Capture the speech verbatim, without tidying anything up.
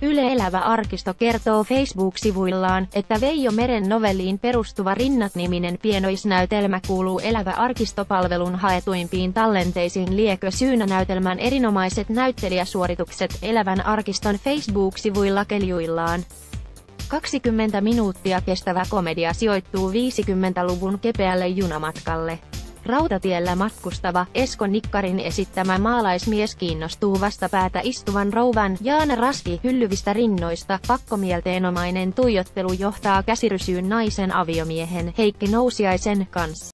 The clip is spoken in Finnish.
Yle Elävä arkisto kertoo Facebook-sivuillaan, että Veijo Meren novelliin perustuva Rinnat-niminen pienoisnäytelmä kuuluu Elävä arkistopalvelun haetuimpiin tallenteisiin. Liekö syynä näytelmän erinomaiset näyttelijäsuoritukset? Elävän arkiston Facebook-sivuilla keljuillaan. kaksikymmentä minuuttia kestävä komedia sijoittuu viisikymmentäluvun kepeälle junamatkalle. Rautatiellä matkustava, Esko Nikkarin esittämä maalaismies kiinnostuu vastapäätä istuvan rouvan, Jaana Raski, hyllyvistä rinnoista. Pakkomielteenomainen tuijottelu johtaa käsirysyyn naisen aviomiehen, Heikki Nousiaisen, kanssa.